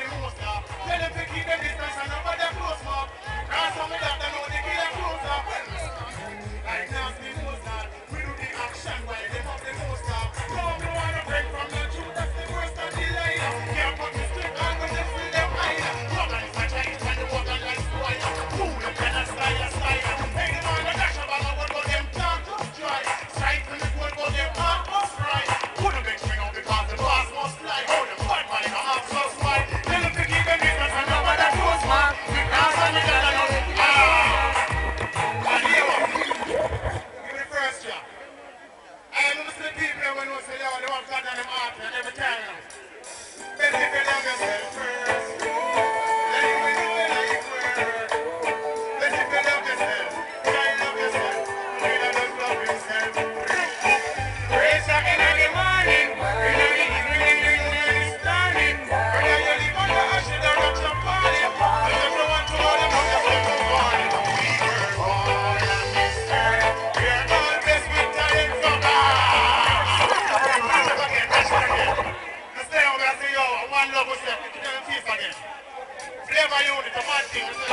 the most up. Tell them to keep them distance and nobody close up. Cause some of that they know they kill them close up. Like nasty most up. We do the action while they have the most up. No, we wanna break from the truth, that's the worst of the line. Can't put the stick on when they feel them higher. Trouble is a giant and the water like fire. Fool them kind of style. Hey, the man that dash about the world, but them can't try. Strike from the world, but them heart must fry. Put them big string out because the boss must fly. Oh, the fight by the arms must fly. Tell them to keep them distance and nobody close, man. Because I'm the guy that knows. And here, give me the first job. I am listen to people when you say, yo, they want God on them heart and every time. Better if you love yourself first. Let it be doing like work. Better if you love yourself. Try to love yourself. You don't just love yourself. Praise God in the morning. In the evening, in the standing. Whether you live on the ash, you don't have to party. And if you want to hold them up, you have to party. We were born on this earth. We are all blessed with talent from God. That's again. Let's stay over and say, yo, one love yourself. Keep them face again. Flavor unit, a mad thing.